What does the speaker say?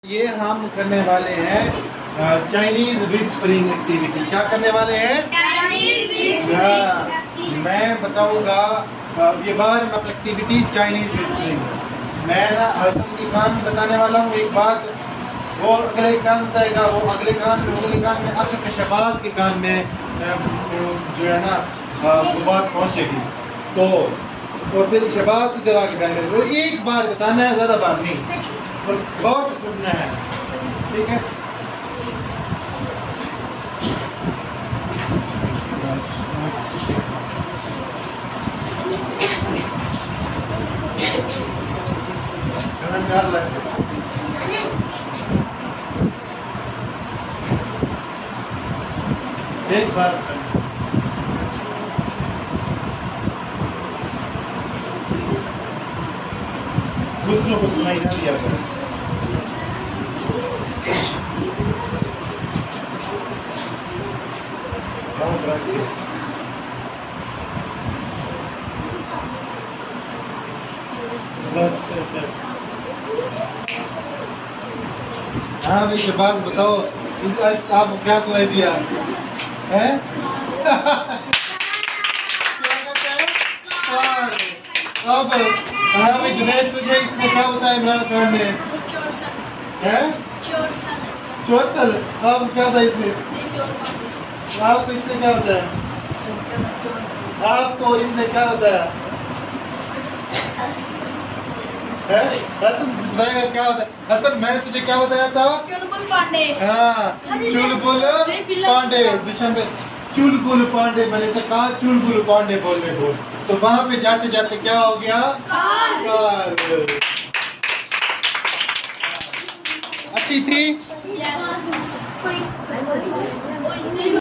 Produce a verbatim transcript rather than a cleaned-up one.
ये हम करने वाले हैं चाइनीज विस्परिंग एक्टिविटी। क्या करने वाले हैं? हाँ, मैं बताऊंगा ये बार एक्टिविटी चाइनीज विस्परिंग। मैं ना हसन की कान बताने वाला हूँ एक बात, वो अगले कान बताएगा, वो अगले कान में अगले कान में आखिर के शहबाज के कान में जो है ना वो बात पहुँचेगी। तो और फिर शहबाज इधर आके बैठे, तो एक बार बताना है, ज़्यादा बार नहीं, और गौर से सुनना है, ठीक है? एक बार दूसरों को सुनाई ना दिया करो। हाँ भाई शहबाज बताओ, आपको क्या सुनाई दिया है? अब हाँ भाई जुनैद, तुझे इसने क्या बताया इमरान खान ने? है चोर सल। आपको क्या था इसने? आपको इसने क्या बताया? आपको इसने क्या बताया? है हसन बताएगा क्या होता है? हसन मैंने तुझे क्या बताया था? चुलबुल पांडे। हाँ चुलबुल पांडे, दिशा में चुलबुल पांडे, मैंने से कहा चुलबुल पांडे बोलने को, तो वहां पे जाते जाते क्या हो गया? कार। अच्छी थी।